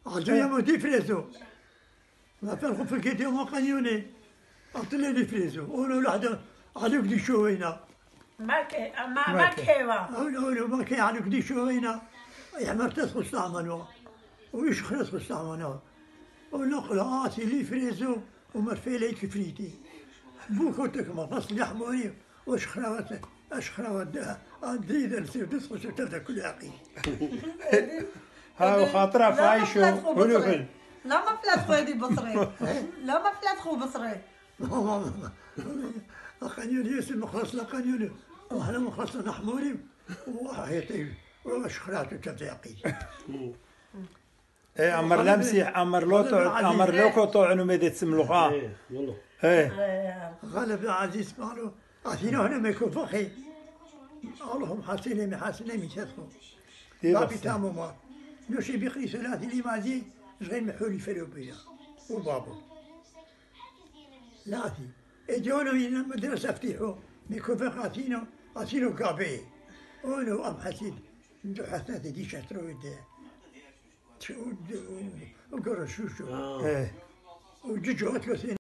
عجينا مودي فريزو ما فرقوا في الكيتي وما قنيوني أعطيني لي فريزو ولو لحظة عليك دي شوينا ما كيوا أولو ما كي عليك دي شوينا يحمر تدخل استعملوا ويشخر تدخل استعملوا ونقل آتي لي فريزو ومرفي لي كفريتي بوكو تكما فصل يحموني واشخراوات اشخراوات عندي درسي تدخل تبدا كل عقيل ها وخاطرها فايشو ونقل لا ما فلات خويا بصري لا ما فلات خو بصري قانيون ياسر مخلص لا قانيون وحنا مخلص نحموري وحياتي واشخرات تبدا عقيل ايه عمر لمسي عمر لوكو طعنو ميدي تسملوخا ايه غلب عزيز قالوا عطينا هنا ما يكون فخي اللهم حسيني محاسني من شافهم بابي تامو ما نوشي بيخلي ثلاثي لي مازي غير محولي فلو بيا وبابو لاثي اجونا من المدرسة افتيحوا ميكون فخ عطينو كابي ونو ام حسين ندو حسناتي دي شاترو يدي وقرا شوشو وجوجو